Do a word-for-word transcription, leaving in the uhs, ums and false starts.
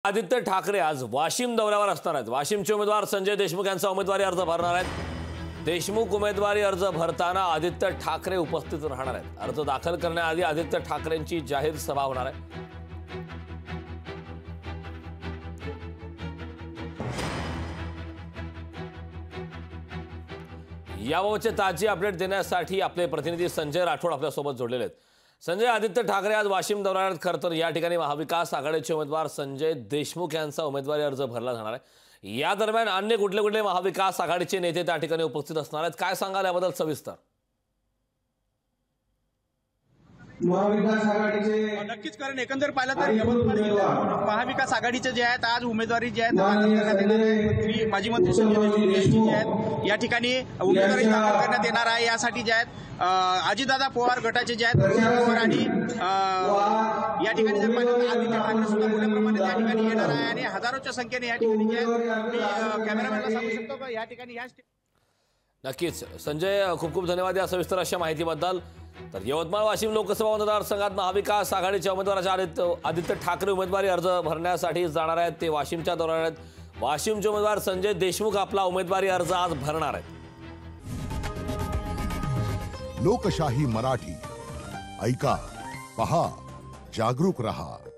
आदित्य ठाकरे आज वाशिम दौऱ्यावर असणार आहेत। वाशिमचे उमेदवार संजय देशमुख यांचा उमेदवारी अर्ज भरणार आहेत। देशमुख उमेदवारी अर्ज भरताना आदित्य ठाकरे उपस्थित राहणार आहेत। अर्ज दाखल करण्याआधी आदित्य ठाकरेंची जाहीर सभा होणार आहे। याबाबतचे ताजी अपडेट देण्यासाठी आपले प्रतिनिधी संजय राठोड आपल्यासोबत जोडलेले आहेत। संजय, आदित्य ठाकरे आज वाशिम दौऱ्यावर खरं तर या ठिकाणी महाविकास आघाडीचे उमेदवार संजय देशमुख यांचा उमेदवारी अर्ज भरला जाणार आहे। या दरम्यान अन्य कुठले कुठले महाविकास आघाडीचे नेते त्या ठिकाणी उपस्थित असणार आहेत, काय सांगाल याबद्दल सविस्तर? महाविकास आघाडीचे नक्कीच, कारण एकंदर पाहिलं तर यवतमाळ जिल्ह्यात महाविकास आघाडीचे जे आहेत आज उमेदवारी जे आहेत माजी मंत्री संजय देशमुख जे आहेत या ठिकाणी उमेदवारी दाखल करण्यात येणार आहे। यासाठी जे आहेत अजितदादा पवार गटाचे जे आहेत आणि या ठिकाणी जर पाहिलं तर आदित्य ठाकरे सुद्धा मोठ्या प्रमाणात या ठिकाणी येणार आहे आणि हजारोच्या संख्येने या ठिकाणी जे आहेत कॅमेरामॅनला सांगू शकतो का या ठिकाणी ह्याच नक्कीच संजय, खूप खूप धन्यवाद या सविस्तर अशा माहितीबद्दल। तर यवतमाळ वाशिम लोकसभा मतदारसंघात महाविकास आघाडीच्या उमेदवाराच्या आदित्य आदित्य ठाकरे उमेदवारी अर्ज भरण्यासाठी जाणार आहेत। ते वाशिमच्या दौऱ्यावर आहेत। वाशिमचे उमेदवार संजय देशमुख आपला उमेदवारी अर्ज आज भरणार आहेत। लोकशाही मराठी ऐका, पहा, जागरूक रहा।